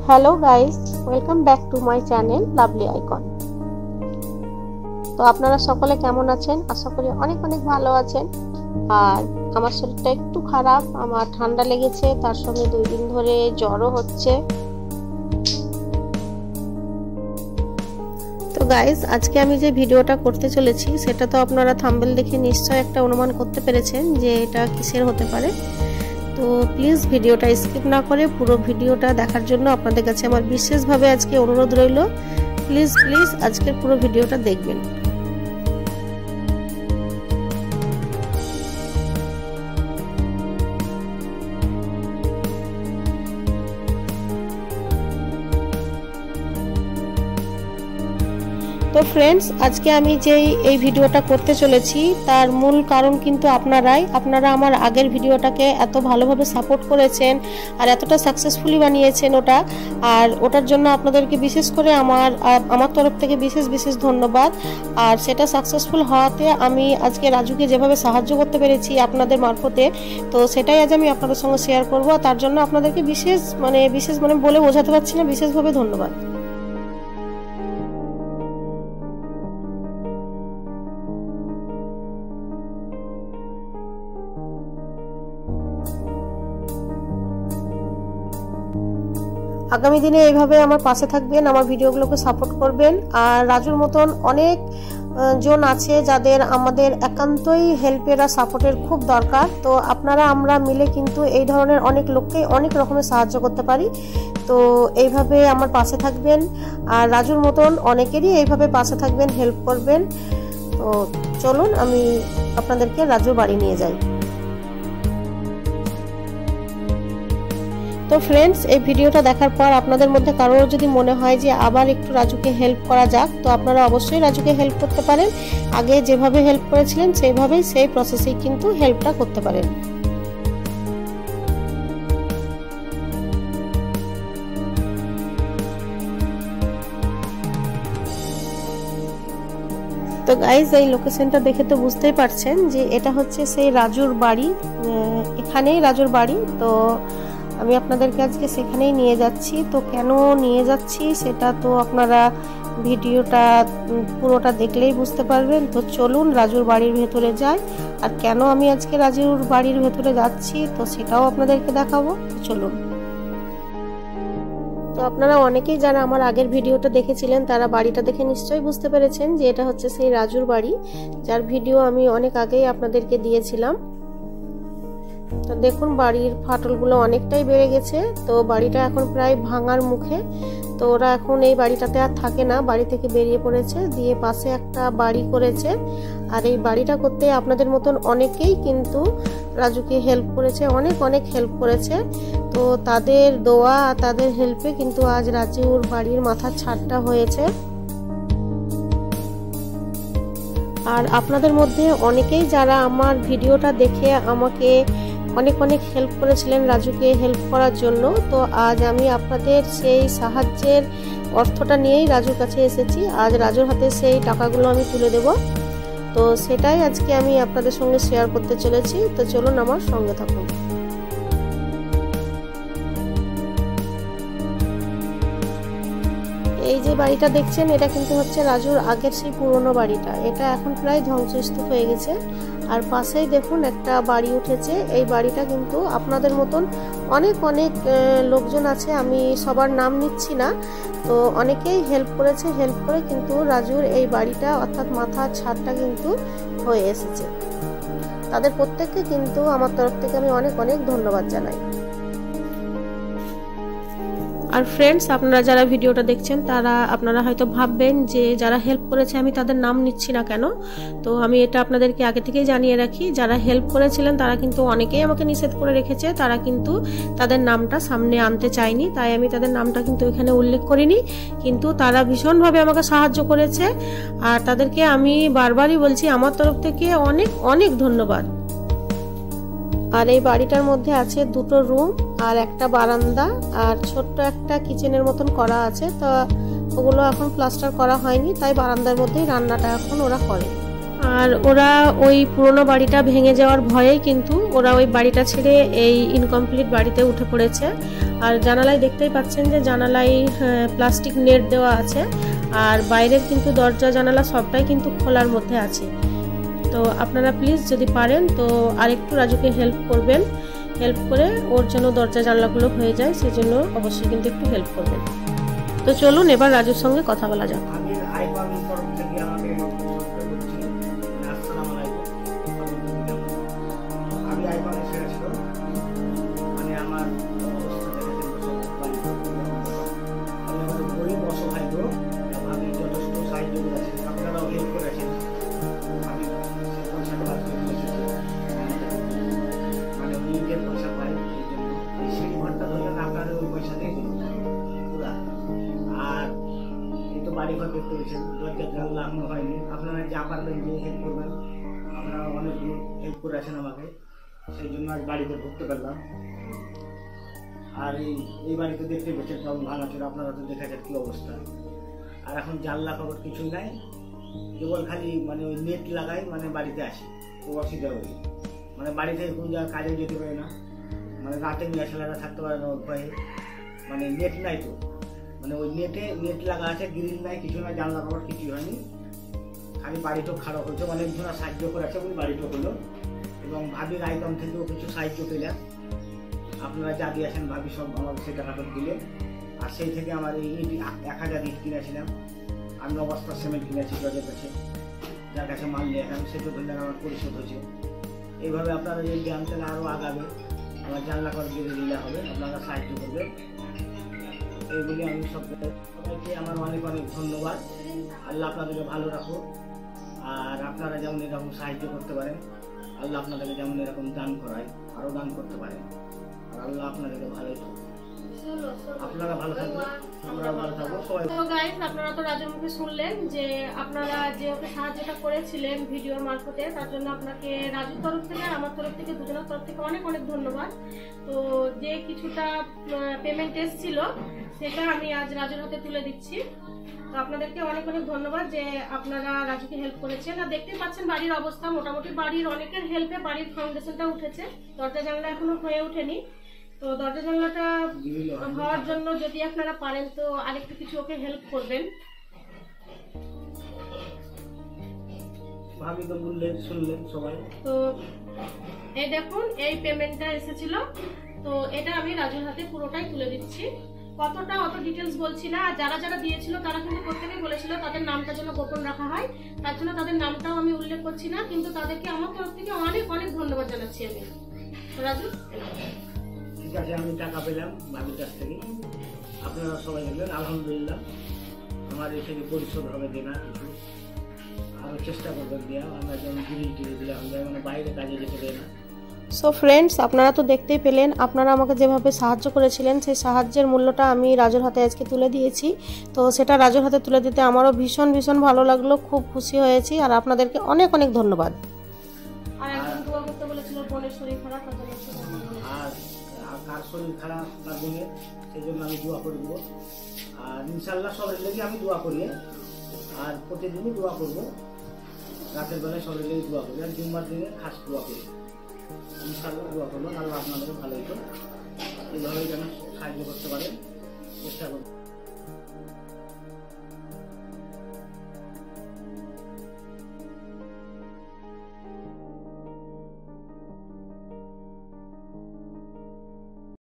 Hello guys, welcome back to my channel lovely icon. তো আপনারা সকলে কেমন আছেন? আশা করি অনেক অনেক ভালো আছেন। আর আমার শরীরটা একটু খারাপ, আমার ঠান্ডা লেগেছে, তার সঙ্গে 2 দিন ধরে জ্বরও হচ্ছে। তো গাইস, আজকে আমি যে ভিডিওটা করতে চলেছি সেটা তো আপনারা থাম্বনেল দেখে নিশ্চয় একটা অনুমান করতে পেরেছেন যে এটা কিসের হতে পারে। তো প্লিজ ভিডিওটা স্কিপ না করে পুরো ভিডিওটা দেখার জন্য আপনাদের কাছে আমার বিশেষভাবে আজকে অনুরোধ রইল, প্লিজ আজকের পুরো ভিডিওটা দেখবেন। তো ফ্রেন্ডস, আজকে আমি যেই এই ভিডিওটা করতে চলেছি তার মূল কারণ কিন্তু আপনারা আমার আগের ভিডিওটাকে এত ভালোভাবে সাপোর্ট করেছেন আর এতটা সাকসেসফুলি বানিয়েছেন ওটা, আর ওটার জন্য আপনাদেরকে বিশেষ করে আমার তরফ থেকে বিশেষ ধন্যবাদ। আর সেটা সাকসেসফুল হওয়াতে আমি আজকে রাজুকে যেভাবে সাহায্য করতে পেরেছি আপনাদের মারফতে, তো সেটাই আজ আমি আপনাদের সঙ্গে শেয়ার করব। তার জন্য আপনাদেরকে বিশেষ মানে বলে বোঝাতে পারছি না, বিশেষভাবে ধন্যবাদ। আগামী দিনে এইভাবে আমার পাশে থাকবেন, আমার ভিডিওগুলোকে সাপোর্ট করবেন। আর রাজুর মতন অনেক জন আছে যাদের আমাদের একান্তই হেল্পের আর সাপোর্টের খুব দরকার। তো আমরা মিলে কিন্তু এই ধরনের অনেক লোককে অনেক রকমের সাহায্য করতে পারি। তো এইভাবে আমার পাশে থাকবেন, আর রাজুর মতন অনেকেরই এইভাবে পাশে থাকবেন, হেল্প করবেন। তো চলুন আমি আপনাদেরকে রাজুর বাড়ি নিয়ে যাই। তো ফ্রেন্ডস, এই ভিডিওটা দেখার পর আপনাদের মধ্যে কারোর যদি মনে হয় যে আবার একটু রাজুকে হেল্প করা যাক, তো আপনারা অবশ্যই রাজুকে হেল্প করতে পারেন। আগে যেভাবে হেল্প করেছিলেন সেইভাবেই সেই প্রসেসেই কিন্তু হেল্পটা করতে পারেন। তো গাইজ, এই লোকেশনটা দেখে তো বুঝতেই পারছেন যে এটা হচ্ছে সেই রাজুর বাড়ি, এখানেই রাজুর বাড়ি। তো আমি আপনাদেরকে আজকে সেখানেই নিয়ে যাচ্ছি। তো কেন নিয়ে যাচ্ছি সেটা তো আপনারা ভিডিওটা পুরোটা দেখলেই বুঝতে পারবেন। তো চলুন রাজুর বাড়ির ভেতরে যাই, আর কেন আমি আজকে রাজুর বাড়ির ভেতরে যাচ্ছি তো সেটাও আপনাদেরকে দেখাবো। চলুন। তো আপনারা অনেকেই যারা আমার আগের ভিডিওটা দেখেছিলেন তারা বাড়িটা দেখে নিশ্চয়ই বুঝতে পেরেছেন যে এটা হচ্ছে সেই রাজুর বাড়ি, যার ভিডিও আমি অনেক আগেই আপনাদেরকে দিয়েছিলাম। তো দেখুন, বাড়ির ফাটলগুলো অনেকটাই বেড়ে গেছে। তো বাড়িটা এখন প্রায় ভাঙার মুখে। তো ওরা এখন এই বাড়িটাতে আর থাকে না, বাড়ি থেকে বেরিয়ে পড়েছে, দিয়ে পাশে একটা বাড়ি করেছে। আর এই বাড়িটা করতে আপনাদের মতন অনেকেই কিন্তু রাজুকে হেল্প করেছে, অনেক হেল্প করেছে। তো তাদের দোয়া আর তাদের হেল্পে কিন্তু আজ রাজুর বাড়ির মাথার ছাদটা হয়েছে। আর আপনাদের মধ্যে অনেকেই যারা আমার ভিডিওটা দেখে আমাকে অনেক হেল্প করেছিলেন রাজুকে হেল্প করার জন্য, তো আজ আমি আপনাদের সেই সাহায্যের অর্থটা নিয়েই রাজুর কাছে এসেছি। আজ রাজুর হাতে সেই টাকাগুলো আমি তুলে দেব। তো সেটাই আজকে আমি আপনাদের সঙ্গে শেয়ার করতে চলেছি। তো চলুন আমার সঙ্গে থাকুন। এই যে বাড়িটা দেখছেন এটা কিন্তু হচ্ছে রাজুর আগের সেই পুরনো বাড়িটা। এটা এখন প্রায় ধ্বংসস্তূপ হয়ে গেছে। আর পাশেই দেখুন একটা বাড়ি উঠেছে। এই বাড়িটা কিন্তু আপনাদের মতন অনেক লোকজন আছে, আমি সবার নাম নিচ্ছি না। তো অনেকেই হেল্প করেছে, হেল্প করে কিন্তু রাজুর এই বাড়িটা অর্থাৎ মাথার ছাদটা কিন্তু হয়ে এসেছে। তাদের প্রত্যেককে কিন্তু আমার তরফ থেকে আমি অনেক ধন্যবাদ জানাই। আর ফ্রেন্ডস, আপনারা যারা ভিডিওটা দেখছেন আপনারা হয়তো ভাববেন যে যারা হেল্প করেছে আমি তাদের নাম নিচ্ছি না কেন। তো আমি এটা আপনাদেরকে আগে থেকেই জানিয়ে রাখি, যারা হেল্প করেছিলেন তারা কিন্তু অনেকেই আমাকে নিষেধ করে রেখেছে, তারা কিন্তু তাদের নামটা সামনে আনতে চায়নি, তাই আমি তাদের নামটা কিন্তু এখানে উল্লেখ করিনি। কিন্তু তারা ভীষণভাবে আমাকে সাহায্য করেছে, আর তাদেরকে আমি বারবারই বলছি আমার তরফ থেকে অনেক ধন্যবাদ। আর এই বাড়িটার মধ্যে আছে 2টো রুম আর একটা বারান্দা, আর ছোট্ট একটা কিচেনের মতন করা আছে। তো ওগুলো এখন প্লাস্টার করা হয়নি, তাই বারান্দার মধ্যেই রান্নাটা এখন ওরা করে। আর ওরা ওই পুরনো বাড়িটা ভেঙে যাওয়ার ভয়ে কিন্তু ওরা ওই বাড়িটা ছেড়ে এই ইনকমপ্লিট বাড়িতে উঠে পড়েছে। আর জানালায় দেখতেই পাচ্ছেন যে জানালায় প্লাস্টিক নেট দেওয়া আছে, আর বাইরের কিন্তু দরজা জানালা সবটাই কিন্তু খোলার মধ্যে আছে। তো আপনারা প্লিজ যদি পারেন তো আরেকটু রাজুকে হেল্প করবেন, হেল্প করে ওর জন্য দরজা জানলাগুলো হয়ে যায়, সেই জন্য অবশ্যই কিন্তু একটু হেল্প করবেন। তো চলুন এবার রাজুর সঙ্গে কথা বলা যাক। বাড়ি ঘর দেখতে পেয়েছেন, দরজা জানলা এখনো হয়নি। আপনারা যা পারবেন যে হেল্প করবেন, আপনারা অনেক হেল্প করে আছেন আমাকে, সেই জন্য আজ বাড়িতে ঢুকতে পারলাম। আর এই বাড়িতে দেখতে পেয়েছেন কেমন ভাঙা ছিল, আপনারা তো দেখাচ্ছেন কী অবস্থা। আর এখন জানলা কবর কিছুই নাই, কেবল খালি মানে ওই নেট লাগাই, মানে বাড়িতে আসি তো অসুবিধা হই, মানে বাড়িতে কোন জায়গায় কাজে যেতে পারে না, মানে রাতে মেয়ে ছেলেরা থাকতে পারে না ওর ভয়ে, মানে নেট নাই তো, মানে ওই নেট লাগা আছে, গ্রিল নাই, কিছু নাই, জানলা কবর কিছুই হয়নি, খালি বাড়িটাও খারাপ হয়েছে। অনেকজনা সাহায্য করেছে ওই বাড়িটা হলো, এবং ভাবির আইকন থেকেও কিছু সাহায্য পেলাম। আপনারা যা দিয়েছেন ভাবি সব আমাকে সেই টাকাটা দিলে, আর সেই থেকে আমার এই 1000 ইট কিনেছিলাম, আর 9 বস্তা সিমেন্ট কিনেছি জজের কাছে, যার কাছে মাল নিয়ে এখন সেটা ধরলে আমার পরিশোধ হয়েছে। এইভাবে আপনারা যদি জানতেন আরও আগাবে, আমার জানলা করে দিয়ে দিলে হবে, আপনারা সাহায্য করবেন। এইগুলি আমি সবাইকে আমার অনেক অনেক ধন্যবাদ। আল্লাহ আপনাদেরকে ভালো রাখো, আর আপনারা যেমন এরকম সাহায্য করতে পারেন, আল্লাহ আপনাদেরকে যেমন এরকম দান করায় আরও দান করতে পারেন, আর আল্লাহ আপনাদেরকে ভালোই থাকুন। আপনারা ভালো থাকবেন, আমরা ভালো থাকবো সবাই। তো গাইস, আপনারা তো রাজুর মুখে শুনলেন যে আপনারা যে ওকে সাহায্যটা করেছিলেন ভিডিওর মারফতে, তার জন্য আপনাকে রাজুর তরফ থেকে আর আমার তরফ থেকে দুজনের তরফ থেকে অনেক অনেক ধন্যবাদ। তো যে কিছুটা পেমেন্ট এসেছিল সেটা আমি আজ রাজুর হাতে তুলে দিচ্ছি। তো আপনাদেরকে অনেক অনেক ধন্যবাদ যে আপনারা রাজুকে হেল্প করেছেন। আর দেখতে পাচ্ছেন বাড়ির অবস্থা, মোটামুটি বাড়ির অনেকের হেল্পে বাড়ির ফাউন্ডেশনটা উঠেছে, দরজা জানলা এখনো হয়ে ওঠেনি। তো দরজা জানলাটা হওয়ার জন্য যদি আপনারা পারেন তো আরেকটু কিছু ওকে হেল্প করবেন। ভাবি তো বললেন, শুনলেন সবাই। তো এই দেখুন এই পেমেন্টটা এসেছিল, তো এটা আমি রাজুর হাতে পুরোটাই তুলে দিচ্ছি। কতটা অত ডিটেলস বলছি না, আর যারা যারা দিয়েছিল তারা কিন্তু প্রত্যেকেই বলেছিল তাদের নামটা যেন গোপন রাখা হয়, তার জন্য তাদের নামটাও আমি উল্লেখ করছি না, কিন্তু তাদেরকে আমার তরফ থেকে অনেক অনেক ধন্যবাদ জানাচ্ছি আমি। রাজু ঠিক আছে, আমি টাকা পেলাম ভাবির কাছ থেকে, আপনারা সবাই বললেন আলহামদুলিল্লাহ। আমার এই থেকে পরিশোধ হবে দেনা কিছু, আরও চেষ্টা করবেন দেওয়া। আমরা যেমন গ্রিল টিরে দিলাম, মানে বাইরে কাজে যেতে দেয় না। সো ফ্রেন্ডস, আপনারা তো দেখতেই পেলেন, আপনারা আমাকে যেভাবে সাহায্য করেছিলেন সেই সাহায্যের মূল্যটা আমি রাজুর হাতে আজকে তুলে দিয়েছি। তো সেটা রাজুর হাতে তুলে দিতে আমারও ভীষণ ভীষণ ভালো লাগলো, খুব খুশি হয়েছি, আর আপনাদেরকে অনেক অনেক ধন্যবাদ। আর কার শরীর খারাপ তার বোনের, সেই জন্য আমি দোয়া করে দেবো। আর ইনশাল্লাহ সবের লেগে আমি দোয়া করি, আর প্রতিদিনই দোয়া করবো, রাতের বেলায় সবের লেগে দোয়া করি, আর জুম্মার দিনে খাস দোয়া করি। ইনশাল্লাহ দোয়া করবো, আল্লাহ আপনাদেরকে ভালোই তো এইভাবেই যেন সাহায্য করতে পারেন, চেষ্টা করবো।